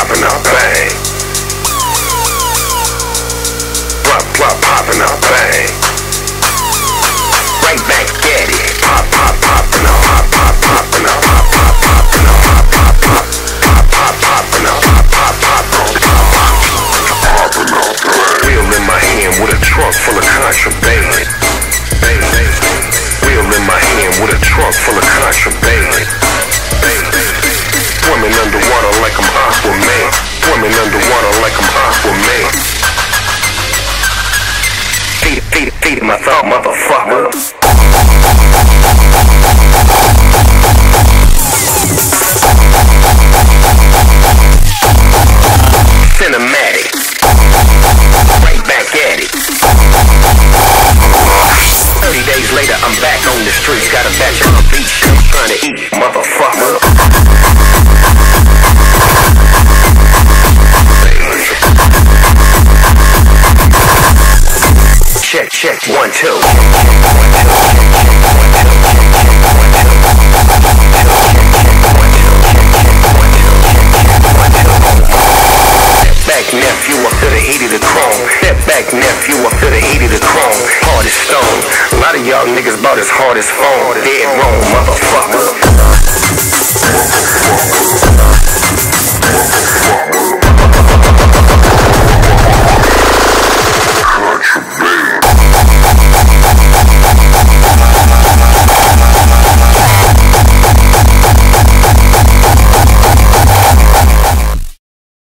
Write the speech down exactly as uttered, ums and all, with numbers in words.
popping up, bang. Plop, plop, popping up, bang. Right back at it. Pop, pop, popping up, pop, pop, popping up, pop, pop, popping up, pop, pop, pop, pop, pop, popping up, pop, pop, popping up, popping up, bang. Wheel in my hand with a trunk full of contraband. Bang, bang. Wheel in my hand with a trunk full of contraband. Bang, bang. Swimming underwater like I'm Aquaman. Swimming underwater like I'm Aquaman. Feed it, feed it, feed it, my thought, motherfucker. Cinematic. Right back at it. Thirty days later, I'm back on the streets. Got a batch of beach I'm trying to eat, motherfucker. Check, check, one, two. Step back, nephew, I feel the heat of the chrome. Step back, nephew, I feel the heat of the chrome. Hard as stone. A lot of y'all niggas about as hard as phone. Dead wrong, motherfucker.